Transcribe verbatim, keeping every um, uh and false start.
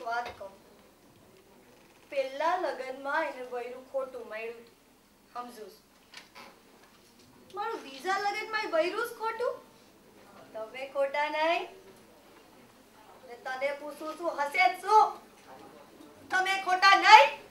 વાત કહું. પેલા લગનમાં એને બૈરું ખોટું મળ્યું, સમજુ. મારું બીજા લગનમાં બૈરું જ ખોટું. તમે ખોટા નહીં. તને પૂછું છું, હસે જ શું? તમે ખોટા નહીં?